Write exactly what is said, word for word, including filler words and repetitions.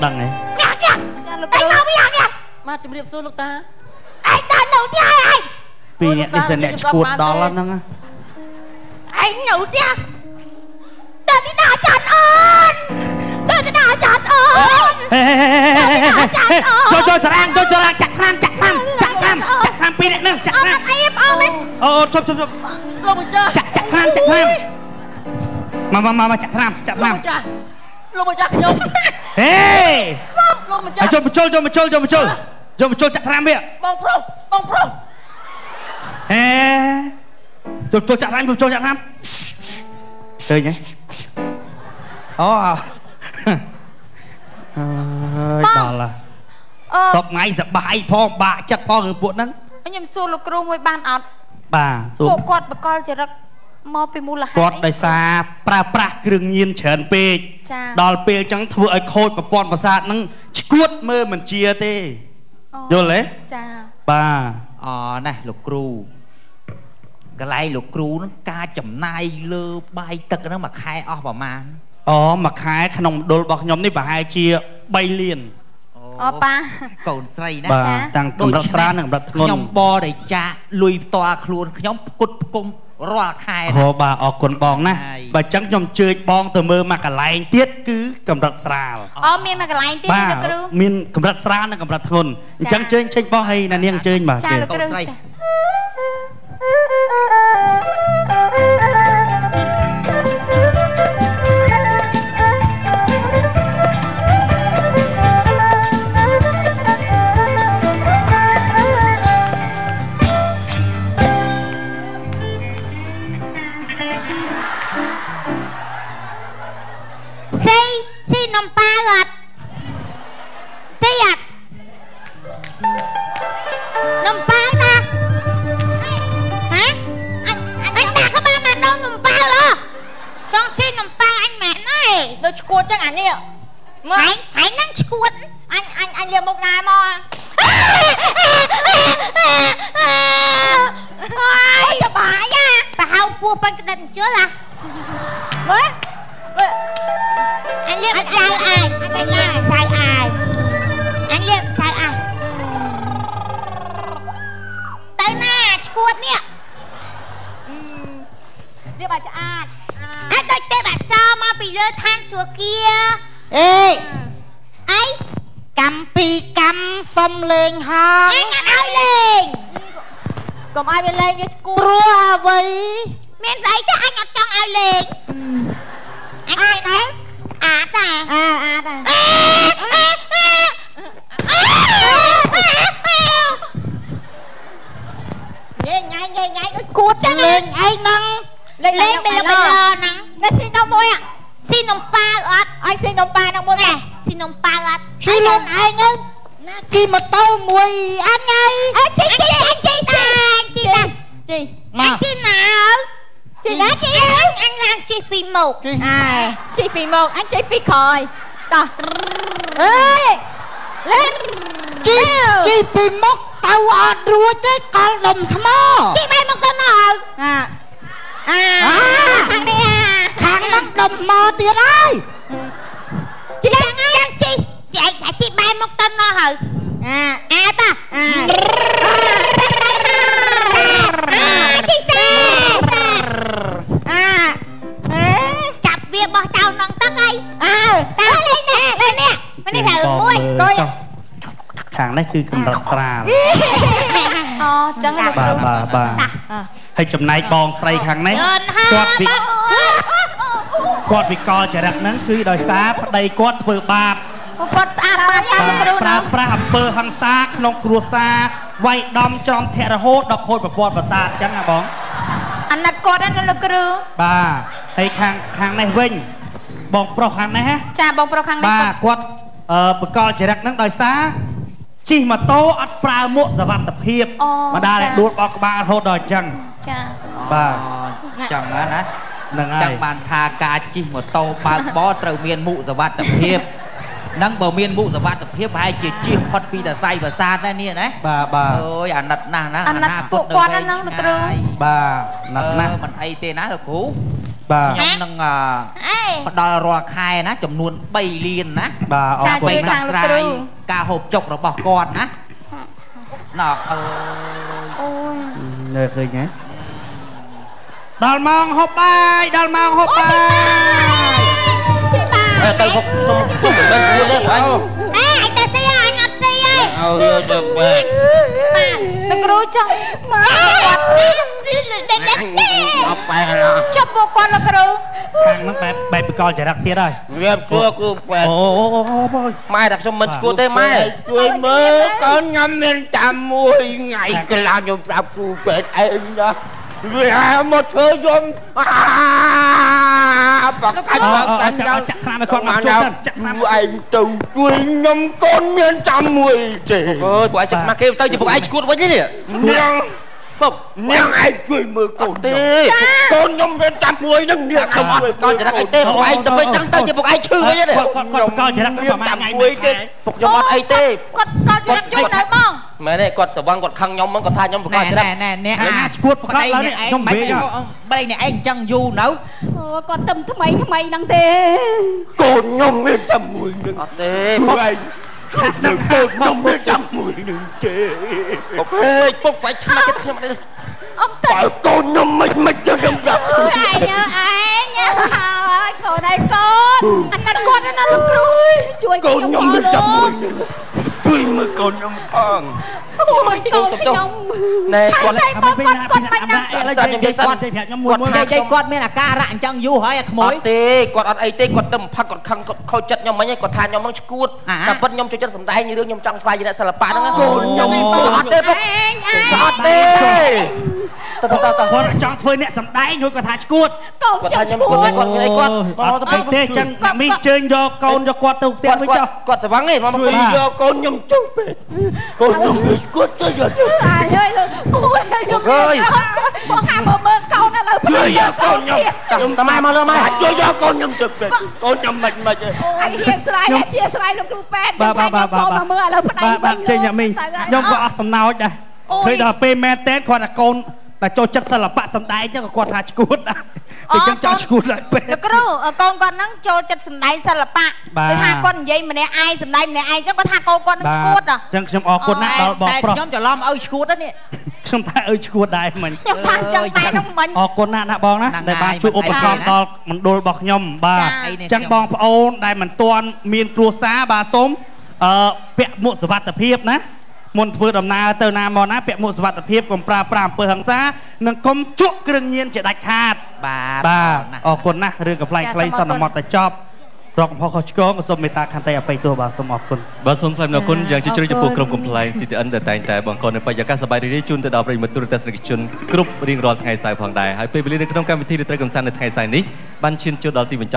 đằng này nhạc nhạc anh nói với nhạc nhạc mà tìm điệp xưa lúc ta anh tên đầu tiên anh vì nè đi xem nè cuột đó lắm đó anh nhủ nhạc đời thế nào chán ơn đời thế nào chán ơn cho cho sarang cho cho sarang chặt ham chặt ham chặt ham chặt ham pi nè nè chặt ham em ôm đi ờ chụp chụp chụp chặt chặt ham chặt ham mà mà mà mà chặt ham chặt ham lo mà chặt nhung hey lo mà chặt cho một chôn cho một chôn cho một chôn cho một chôn chặt ham vậy bong pro bong pro hey chụp chụp chặt ham chụp chụp chặt ham chơi nhé ó đó là tóc ngay giật bài phong bạ chặt phong người buồn nắng anh em xua lục rô môi ban ọt bà xua bộ quạt bà con chỉ rắc mò bì mù là hai quạt đại xa pra pra kêu nhiên chờn pê đòi pê chẳng thua ai khôi bà bọn bà xa nắng cuốt mơ mình chia tê vô lấy bà ờ này lục cừu cái này lục cừu nó ca chậm nai lơ bay tật nó mà khai off vào màn อ๋อมาขายขนมโดนบอกยมนี่บ่ายเชียใบเลียนอ๋อป้าก่อนใส่นะบ่าต่างกำลังสร้างหนึ่งรัฐงนยมบอได้จะลุยตัวครูนยมกุดกุมรอขายนะโอ้บ่าออกคนบองนะบ่าจังยมเจยบองตัวมือมากระไรเตี้ยคือกำลังสร้างอ๋อมีมากระไรเตี้ยจะกรูมีกำลังสร้างนะกำลังงนจังเจยเชยบองให้นั่นยังเจยมาเจยก่อนใส่นมปลาหลัดเสียดนมปลานะฮะanh anh đã các bạn là nông nấm pha rồi con xin nấm pha anh mẹ này nó cuốn chắc ảnh nhỉ hãy hãy năng cuốn anh anh anh liềm một ngày mà ôi cho bà nha bà hao cua bên cái đình chưa là mới anh liêm sai ai anh liêm sai ai anh liêm sai ai tới nè cuốn nè đi bà cho ăn anh đôi tay bà sao mà bị lơ than xuống kia ê ấy cầm pi cầm xông lên hả anh ăn áo lên còn ai bên lên như cuốn rùa vậy miền đấy chứ anh ăn trong áo lên anh ơi nói át à à át à nghe ngay nghe ngay nó cuốn chắc lên anh nâng lên lên bây giờ bây giờ nâng nó xin đâu môi à xin nông pa ớt anh xin nông pa nông môi nè xin nông pa ớt xin lên anh ơi chị mà tao mùi anh ơi à, chị chị anh chị ta anh chị ta chị anh chị nào chị đó chị anh anh làm chị phi một à chị phi một anh chị phi khòi rồi ơi lên chị chị phi một tao ở đuôi cái con đồng thmó chị bay một tên nào à à thằng đi à thằng nó đồng mò tiền ơi chị thằng ơi chị vậy hả chị bay một tên nào hả à à ta à à chị xe à cặp việc bỏ tao nâng tắc ấy à tao lên nè lên nè mình đi thử môi coi hàng nàyคือกำลังสร้างbà bà bàให้จำนายบองใส่ขังนี้กอดวิกอดวิกอจะรักนั้นคือโดยสาพใดกอดเปิดบาปกอดสะอาดบาปตามกระดูกปราบปราบอำเภอหังซาขนมครัวซาไว้ดอมจอมเทระโหดดอกโคตรประปอดประสาทจังอ่ะบองอันนั้นกอดอันนั้นกระดูกบ่าให้ขังขังในเว้งบองโปรขังนะฮะจ้าบองโปรขังบ่ากอดเอ่อประกอบจะรักนั้นโดยสาจีมาโตอัดปลาโมสวัสดิ์เพียบมาได้ดูดออกมาโทษดอยจังบ้าจังนะนะจังบานทากาจีมาโตปลาบอสเตอร์เมียนมุสวัสดิ์เพียบนั่งบ่เมียนมุสวัสดิ์เพียบให้จีจีพอดปีแต่ไซภาษาได้เนี่ยนะบ้าบ้าเอ้ยอันนัดนะนะอันนัดกุกวาดอันนั้นตรึงบ้านัดนะมันไอเตนะเหรอครูบខ្ញុំនឹងផ្ដល់រាល់ខែណាចំនួនបីលានណាបាទអរគុណណាស់ស្រ័យការហូបចុករបស់គាត់ណាណ៎អើយអូយនៅឃើញហ៎ដល់ម៉ោងហូបបាយដល់ម៉ោងហូបបាយទៅហូបសុំពុំមិនមែនស្រួលទេអញអេអញទៅស៊ីអញអត់ស៊ីទេអើយទៅបែកបាទទៅគ្រូចង់មកគាត់ដេកដេកមកបែកឡោះចុះពួកគាត់លោកគ្រូខាងហ្នឹងបែបបែបបកលចរិតទៀតហើយរៀបសួរគ្រូបែកអូបងម៉ែតែខ្ញុំមិនស្គាល់ទេម៉ែជួយមើលកូនខ្ញុំមានតាមមួយថ្ងៃកន្លងខ្ញុំប្រាប់គ្រូពេទ្យឯងណាវាមកធ្វើយំអាបាក់កាច់បាក់កាច់ចាក់ចាក់ខ្លាំងឲ្យគាត់មកជួយទៅចាក់ខ្លាំងឯងទៅជួយខ្ញុំកូនមានចាំមួយទេអើយពួកឯងចាក់មកគេទៅជាពួកឯងឈួតវិញនេះនាងពុកនាងឯងជួយមើលកូនទេកូនខ្ញុំមានចាំមួយនឹងនាងខ្ញុំអត់កូនចរិតអីទេពួកឯងទៅវិញចឹងទៅជាពួកឯងឈឺវិញទេគាត់គាត់កូនចរិតប្រហែលថ្ងៃមួយទេពុកខ្ញុំអត់អីទេគាត់កូនចរិតជួយនៅបងមែនទេគាត់ស្វឹងគាត់ខឹងខ្ញុំហ្នឹងគាត់ថាខ្ញុំប្រកបចិត្តណែណែអ្នកឈួតប្រកបឡើងនេះខ្ញុំវិញប្តីនេះឯងអញ្ចឹងយូរនៅអូគាត់ទៅថ្មីថ្មីហ្នឹងទេកូនខ្ញុំមានចាំមួយនឹងអត់ទេពុកឯងនឹងកូនខ្ញុំមានចាំមួយនឹងទេពុកហេពុកបាច់ឆ្មាច់ខ្ញុំនេះអត់ទេកូនខ្ញុំមិនមិនចឹងខ្ញុំប្រាប់ឯងឯងហើយកូនឯងកូនអាណិតគាត់ណាលោកគ្រូជួយកូនខ្ញុំមានចាំមួយនឹងជួយមើលកូនខ្ញុំផងអូយកូនខ្ញុំណែគាត់គាត់គាត់គាត់មិនណាឥឡូវខ្ញុំនិយាយគាត់ខ្ញុំមួយមួយនិយាយគាត់មានអាការៈអញ្ចឹងយូរហើយអាក្មួយអត់ទេគាត់អត់អីទេគាត់ទៅផឹកគាត់ខឹងគាត់ខូចចិត្តខ្ញុំមិញគាត់ថាខ្ញុំនឹងឈួតតែពិតខ្ញុំចូលចិត្តសម្ដែងរឿងខ្ញុំចង់ស្វែងរកសិល្បៈហ្នឹងកូនចាំឯងបងអត់ទេពុកអត់ទេតើតើតើគាត់ចង់ធ្វើអ្នកសម្ដែងគាត់ថាឈួតកូនខ្ញុំឈួតគាត់មានអីគាត់អត់ទៅទេចឹងមីជើញយកកូនយកគាត់ទៅផ្ទះវិញចុះគាត់ស្វឹងទេមកជួយយកកូនខ្ញុំចុះពេកកូនខ្ញុំឈួតទៅយកទៅអាយអើយលោកអូយខ្ញុំអើយបងថាមើលមើលកូនឥឡូវជួយយកកូនខ្ញុំខ្ញុំតាម៉ែមកលើម៉ែជួយយកកូនខ្ញុំទៅពេកកូនខ្ញុំមិនមិនទេអធិស្ឋានអធិស្ឋានលោកគ្រូពេទ្យខ្ញុំថាយកកូនមកមើលឥឡូវប្តីវិញចេញញ៉ាំមីងខ្ញុំក៏អត់សំណោចដែរឃើញដល់ពេលមែនតើគាត់ថាកូនតែចូលចិត្តសិល្បៈសម្ដែងចឹងក៏គាត់ថាឈួតដែរពេលចឹងចង់ឈួតឡើងពេកលោកគ្រូកូនគាត់ហ្នឹងចូលចិត្តសម្ដែងសិល្បៈគឺថាគាត់និយាយម្នាក់ឯងសម្ដែងម្នាក់ឯងចឹងគាត់ថាកូនគាត់នឹងឈួតចឹងខ្ញុំអរគុណណាស់ដល់បងប្រុសខ្ញុំច្រឡំឲ្យឈួតហ្នឹងខ្ញុំថាឲ្យឈួតដែរមិញខ្ញុំថាចឹងដែរហ្នឹងមិញអរគុណណាស់ណាបងណាដែលបានជួយឧបត្ថម្ភដល់មណ្ឌលរបស់ខ្ញុំបាទចឹងបងប្អូនដែលមិនទាន់មានគ្រួសារបាទសូមអឺពាក់មួកសុវត្ថិភាពណាមុនធ្វើដំណើរទៅណាមកណាពាក់មួកសុវត្ថិភាពកុំប្រើប្រាស់អំពើហិង្សានិងកុំជក់គ្រឿងញៀនជាដាច់ខាតបាទបាទអរគុណណាស់រឿងកំ pl ែងខ្លីសន្មតតែចប់រកកំហុសខុសឆ្គងសូមមេត្តាខន្តីអភ័យទោសបាទសូមអរគុណបាទសូមថ្លែងអរគុណយ៉ាងជ្រាលជ្រៅចំពោះក្រុមកំ pl ែង ស៊ី ទី អិន ដែលតែងតែបង្កនៅបរិយាកាសសប្បាយរីករាយជូនទៅដល់ប្រិយមិត្តទូរទស្សនិកជនគ្រប់រៀងរាល់ថ្ងៃសៅរ៍ផងដែរហើយពេលវេលានៅក្នុងកម្មវិធីរាត្រីកម្សាន្តនៅថ្ងៃសៅរ៍នេះបានឈានចូលដល់ទីបញ្ចប់